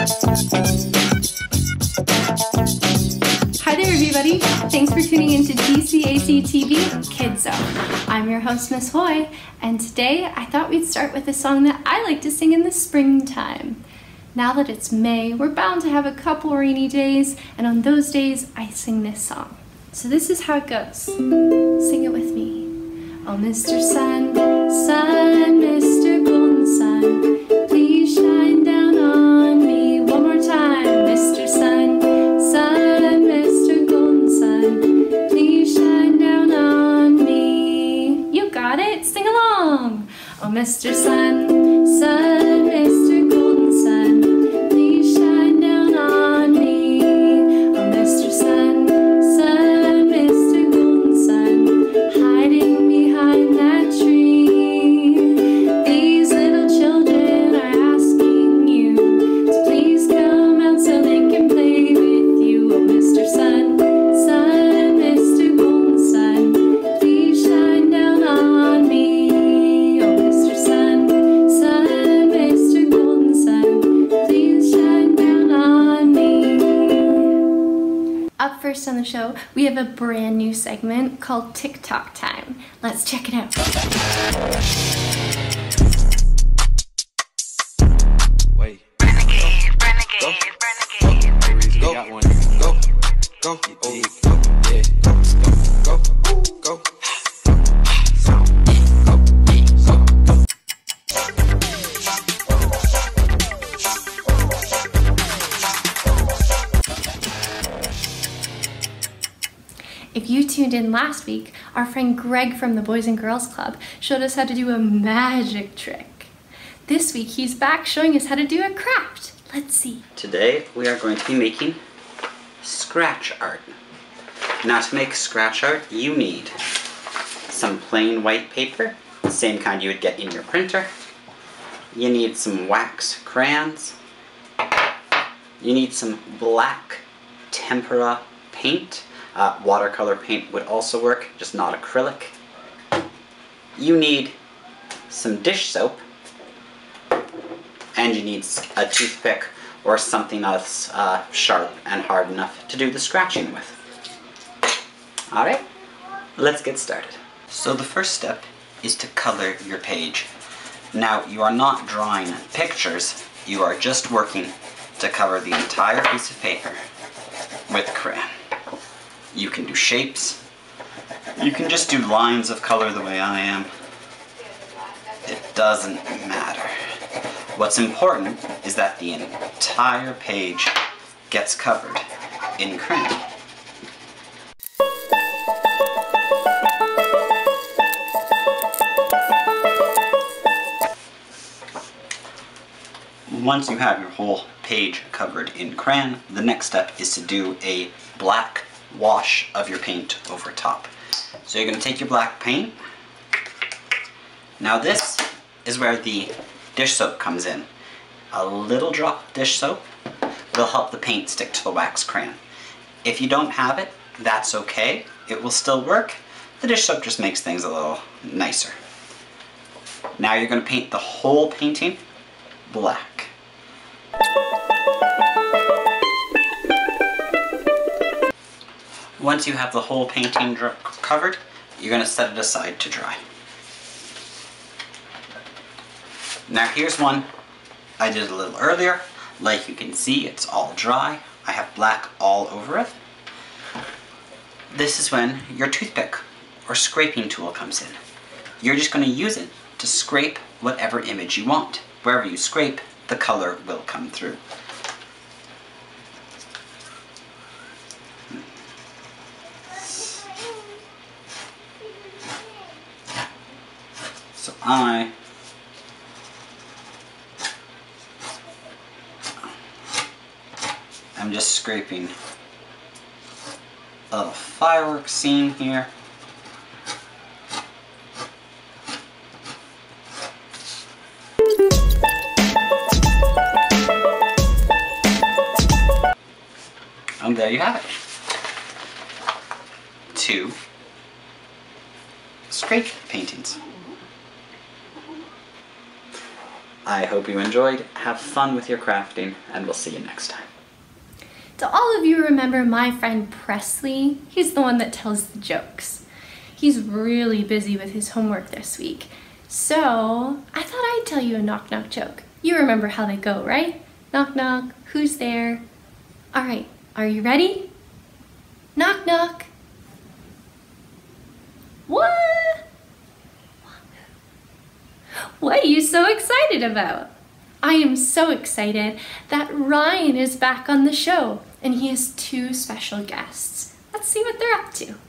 Hi there everybody, thanks for tuning into DCAC TV Kids Zone. I'm your host Miss Hoy, and today I thought we'd start with a song that I like to sing in the springtime. Now that it's May, we're bound to have a couple rainy days, and on those days I sing this song. So this is how it goes. Sing it with me. Oh Mr. Sun, Sun, Mr. Golden Sun, please shine down on me. One more time. Mr. Sun, Sun, Mr. Golden Sun, please shine down on me. You got it? Sing along. Oh Mr. Sun, Sun, Mr. Golden Sun, please shine down on me. Oh Mr. Sun, Sun, Mr. Golden Sun, hiding behind that tree. These little children are asking you to please come out so they can play with you. Oh Mr. Sun, Sun, Mr. Golden Sun, please shine down on me. Oh Mr. Sun, Sun, Mr. Golden Sun, please shine down on me. Up first on the show, we have a brand new segment called TikTok Time. Let's check it out. Wait. Renegade, renegade, renegade. Go. Got one. Go. Go. Oh, go. Yeah. Go. Go. Go. If you tuned in last week, our friend Greg from the Boys and Girls Club showed us how to do a magic trick. This week he's back showing us how to do a craft. Let's see. Today we are going to be making scratch art. Now to make scratch art you need some plain white paper, the same kind you would get in your printer. You need some wax crayons. You need some black tempera paint. Watercolor paint would also work, just not acrylic. You need some dish soap, and you need a toothpick or something that's sharp and hard enough to do the scratching with. Alright, let's get started. So the first step is to color your page. Now you are not drawing pictures, you are just working to cover the entire piece of paper with crayon. You can do shapes. You can just do lines of color the way I am. It doesn't matter. What's important is that the entire page gets covered in crayon. Once you have your whole page covered in crayon, the next step is to do a black wash of your paint over top. So you're going to take your black paint. Now this is where the dish soap comes in. A little drop of dish soap will help the paint stick to the wax crayon. If you don't have it, that's okay. It will still work. The dish soap just makes things a little nicer. Now you're going to paint the whole painting black. Once you have the whole painting covered, you're going to set it aside to dry. Now here's one I did a little earlier. Like you can see, it's all dry. I have black all over it. This is when your toothpick or scraping tool comes in. You're just going to use it to scrape whatever image you want. Wherever you scrape, the color will come through. So I'm just scraping a little fireworks scene here. And there you have it. 2 scrape paintings. I hope you enjoyed. Have fun with your crafting, and we'll see you next time. Do all of you remember my friend Presley? He's the one that tells the jokes. He's really busy with his homework this week. So I thought I'd tell you a knock-knock joke. You remember how they go, right? Knock, knock, who's there? All right, are you ready? Knock, knock. What? What are you so excited about? I am so excited that Ryan is back on the show, and he has 2 special guests. Let's see what they're up to.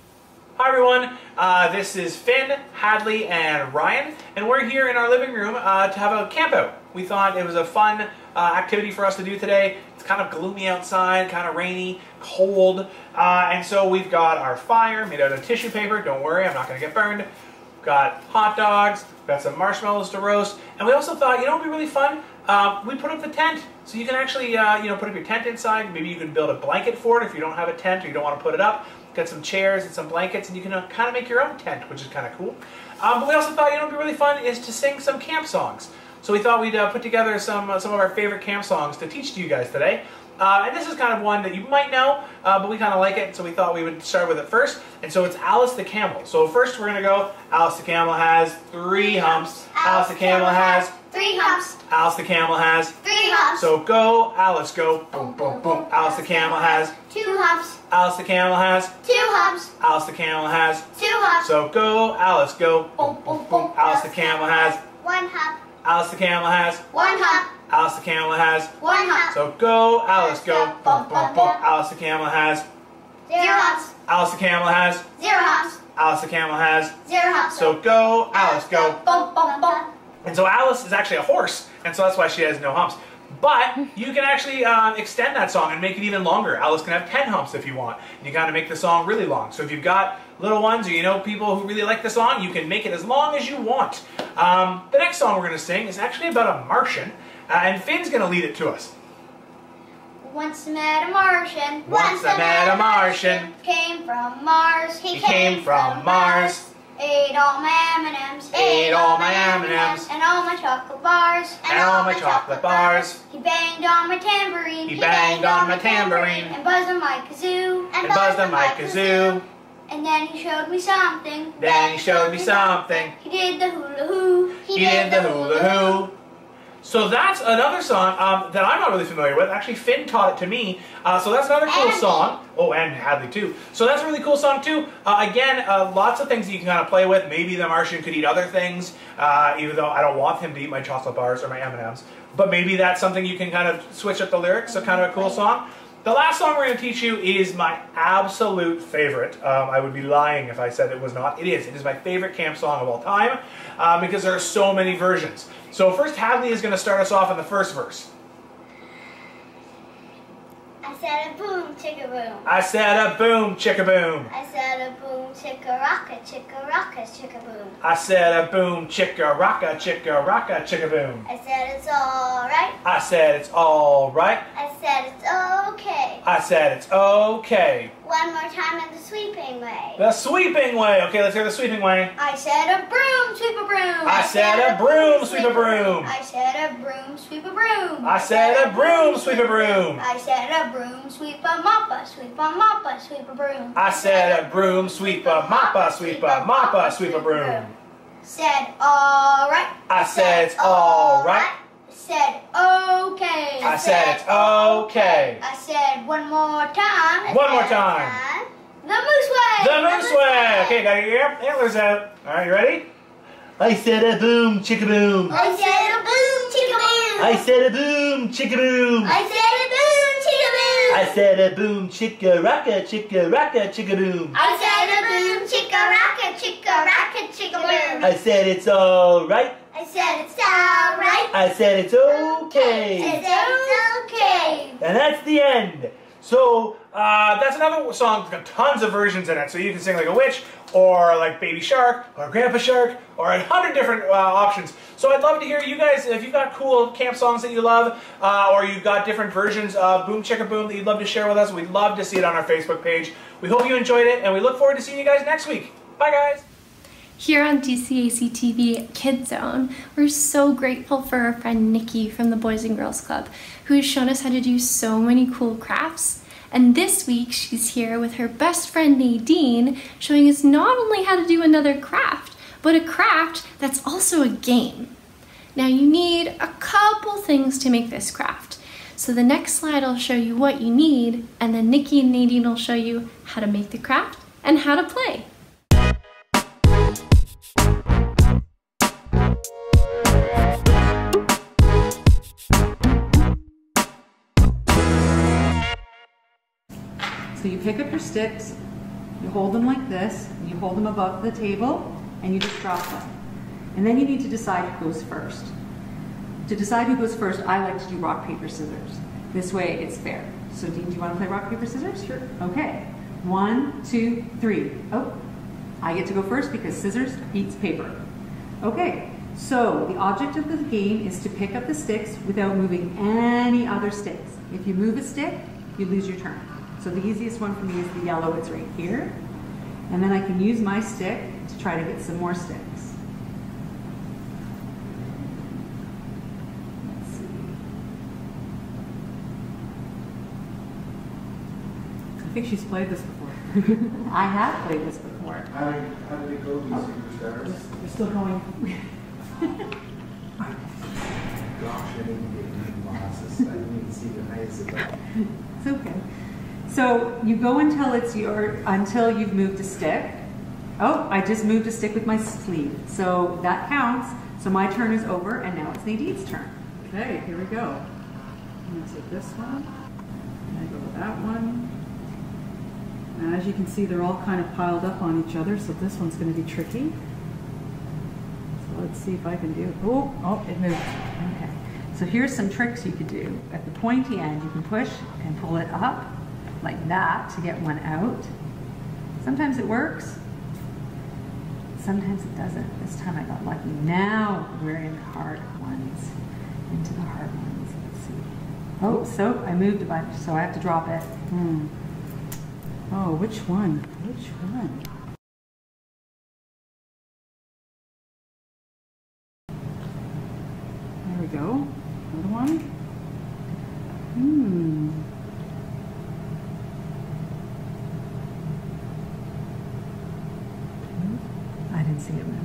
Hi everyone, this is Finn, Hadley, and Ryan, and we're here in our living room to have a camp out. We thought it was a fun activity for us to do today. It's kind of gloomy outside, kind of rainy, cold, and so we've got our fire made out of tissue paper. Don't worry, I'm not going to get burned. We've got hot dogs, we've got some marshmallows to roast, and we also thought, you know what would be really fun? We put up the tent, so you can actually put up your tent inside. Maybe you can build a blanket for it if you don't have a tent or you don't want to put it up. Get some chairs and some blankets, and you can kind of make your own tent, which is kind of cool. But we also thought, you know, what would be really fun is to sing some camp songs. So we thought we'd put together some of our favorite camp songs to teach to you guys today. And this is kind of one that you might know, but we kind of like it, so we thought we would start with it first. And so it's Alice the Camel. So first we're going to go, Alice the Camel has 3 humps. Alice the Camel has 3 humps. Alice the Camel has 3 humps. So go, Alice, go. Boom, boom, boom. Alice the Camel has 2 humps. Alice the Camel has 2 humps. Alice the Camel has 2 humps. So go, Alice, go. Boom, boom, boom. Alice the Camel has 1 hump. Alice the Camel has 1 hump. Alice the Camel has 1 hump. So go, Alice, go. Boom, boom, boom. Alice the Camel has 0 humps. Alice the Camel has 0 humps. Alice the Camel has 0 humps. So go, Alice, go. Bum, bum, bum. And so Alice is actually a horse, and so that's why she has no humps. But you can actually extend that song and make it even longer. Alice can have 10 humps if you want. And you kind of make the song really long. So if you've got little ones or you know people who really like the song, you can make it as long as you want. The next song we're going to sing is actually about a Martian, and Finn's going to lead it to us. Once I met a Martian. Once I met a Martian. Came from Mars. He came from Mars. Ate all my M&Ms. Ate all my M&Ms. And all my chocolate bars. And all my chocolate bars. He banged on my tambourine. He banged on my tambourine. And buzzed on my kazoo. And buzzed on my kazoo. And then he showed me something. Then he showed me something. He did the hula hoo. He did the hula hoo. So that's another song that I'm not really familiar with. Actually, Finn taught it to me. So that's another cool song. Oh, and Hadley too. So that's a really cool song too. Again, lots of things that you can kind of play with. Maybe the Martian could eat other things, even though I don't want him to eat my chocolate bars or my M&Ms. But maybe that's something you can kind of switch up the lyrics. So kind of a cool song. The last song we're going to teach you is my absolute favorite. I would be lying if I said it was not. It is. It is my favorite camp song of all time because there are so many versions. So first, Hadley is going to start us off in the first verse. I said a boom, chicka boom. I said a boom, chicka boom. I said a boom, chicka rocka, chicka boom. I said a boom, chicka rocka, chicka boom. I said it's alright. I said it's all right. I said it's okay. I said it's okay. One more time in the sweeping way. The sweeping way. Okay, let's hear the sweeping way. I said a broom, sweep a broom. I said a broom, sweep a broom. I said a broom, sweep a broom. I said a broom, sweep a broom. I said a broom, sweep a moppa, sweep a moppa, sweep a broom. I said a broom, sweep a moppa, sweep a moppa, sweep a broom. Said alright. I said it's all right. Said okay. I said it's okay. I said one more time. One more time. The moose way. The moose way. Okay, got your antlers out. All right, you ready? I said a boom, chicka boom. I said a boom, chicka boom. I said a boom, chicka boom. I said a boom, chicka boom. I said a boom, chicka rocka, chicka boom. I said a boom, chicka rocka, chicka boom. I said it's all right. I said it's alright. I said it's okay. I said it's okay. And that's the end. So that's another song that's got tons of versions in it. So you can sing like a witch, or like Baby Shark, or Grandpa Shark, or 100 different options. So I'd love to hear you guys, if you've got cool camp songs that you love, or you've got different versions of Boom Chicka Boom that you'd love to share with us, we'd love to see it on our Facebook page. We hope you enjoyed it, and we look forward to seeing you guys next week. Bye, guys. Here on DCAC TV Kids Zone, we're so grateful for our friend Nikki from the Boys and Girls Club, who has shown us how to do so many cool crafts. And this week, she's here with her best friend Nadine, showing us not only how to do another craft, but a craft that's also a game. Now you need a couple things to make this craft. So the next slide will show you what you need, and then Nikki and Nadine will show you how to make the craft and how to play. So you pick up your sticks, you hold them like this, you hold them above the table, and you just drop them. And then you need to decide who goes first. To decide who goes first, I like to do rock, paper, scissors. This way it's fair. So Dean, do you want to play rock, paper, scissors? Sure. Okay. 1, 2, 3. Oh, I get to go first because scissors beats paper. Okay, so the object of the game is to pick up the sticks without moving any other sticks. If you move a stick, you lose your turn. So the easiest one for me is the yellow, it's right here. And then I can use my stick to try to get some more sticks. Let's see. I think she's played this before. I have played this before. How did it go? Do you see your stars? We're still going. Gosh, I didn't get any losses. I didn't even see the highest of that. It's okay. So you go until you've moved a stick. Oh, I just moved a stick with my sleeve. So that counts. So my turn is over, and now it's Nadine's turn. Okay, here we go. I'm gonna take this one, and I go with that one. And as you can see, they're all kind of piled up on each other, so this one's gonna be tricky. So let's see if I can do it. Oh, it moved. Okay. So here's some tricks you could do. At the pointy end, you can push and pull it up like that to get one out. Sometimes it works. Sometimes it doesn't. This time I got lucky. Now we're in the hard ones. Into the hard ones. Let's see. Oh, so I moved a bunch, so I have to drop it. Oh, which one? Which one? There we go. Another one. I didn't see it move.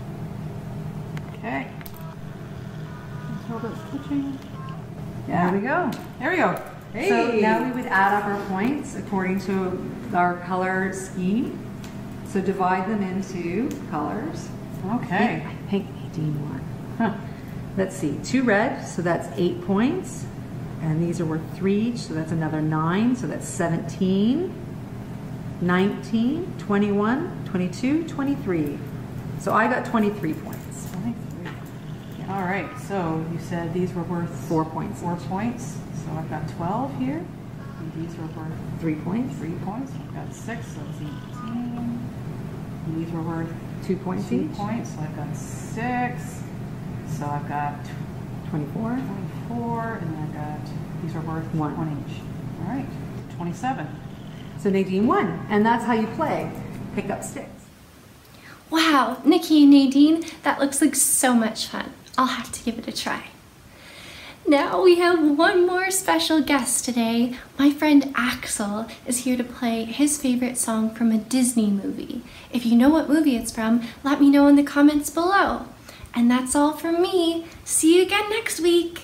Okay. Hold it switching. There we go. There we go. Hey. So now we would add up our points according to our color scheme. So divide them into colors. Okay. I think Nadine won. Huh. Let's see, 2 red, so that's 8 points. And these are worth 3 each, so that's another 9, so that's 17, 19, 21, 22, 23. So I got 23 points. 23. All right, so you said these were worth 4 points. 4 points. So I've got 12 here. And these were worth 3 points. 3 points. I've got 6, so it's 18. And these were worth 2 points 2 each. points, so I've got 6. So I've got 24. 24, and then I've got, these are worth 1 each. All right, 27. So Nadine won, and that's how you play. Pick up sticks. Wow, Nikki and Nadine, that looks like so much fun. I'll have to give it a try. Now we have one more special guest today. My friend Axel is here to play his favorite song from a Disney movie. If you know what movie it's from, let me know in the comments below. And that's all from me. See you again next week.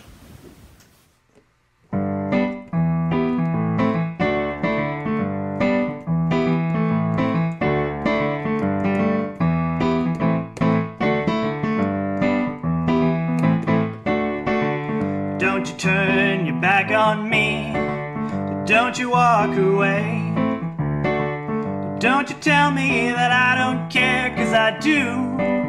Don't you turn your back on me. Don't you walk away. Don't you tell me that I don't care, 'cause I do.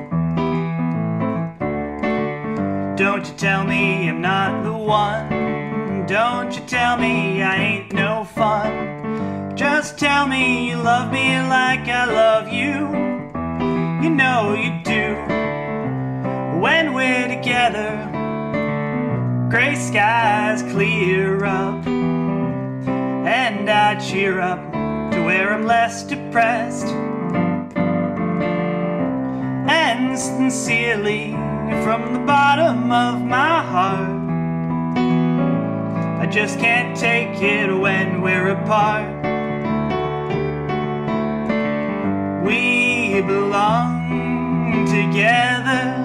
Don't you tell me I'm not the one. Don't you tell me I ain't no fun. Just tell me you love me like I love you. You know you do. When we're together, gray skies clear up, and I cheer up to where I'm less depressed. mean sincerely from the bottom of my heart. I just can't take it when we're apart. We belong together.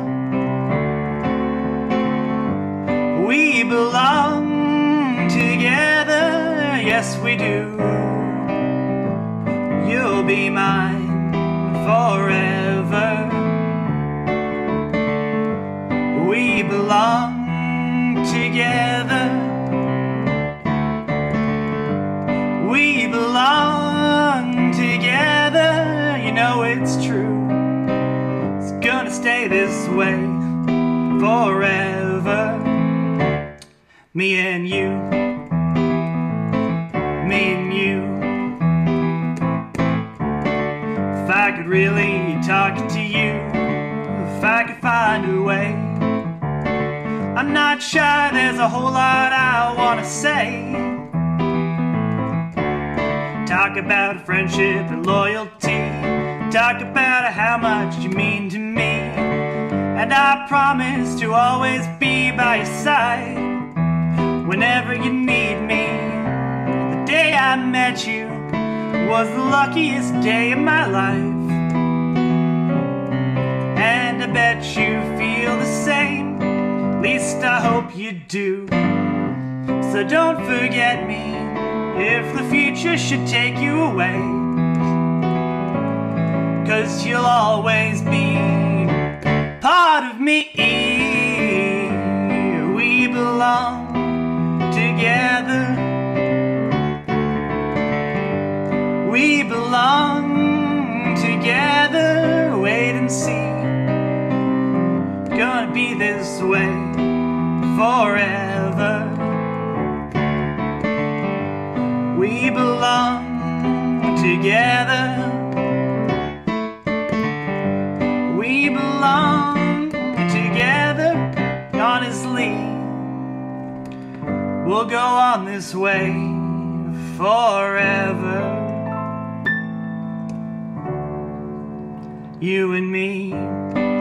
We belong together. Yes, we do. You'll be mine forever. We belong together. We belong together. You know it's true. It's gonna stay this way forever. Me and you. Me and you. If I could really talk to you, if I could find a way, I'm not sure there's a whole lot I want to say. Talk about friendship and loyalty. Talk about how much you mean to me. And I promise to always be by your side whenever you need me. The day I met you was the luckiest day of my life. And I bet you feel the same. At least I hope you do. So don't forget me if the future should take you away. 'Cause you'll always be part of me. We belong together. We belong together. Wait and see. Gonna be this way forever. We belong together. We belong together. Honestly, we'll go on this way forever. You and me.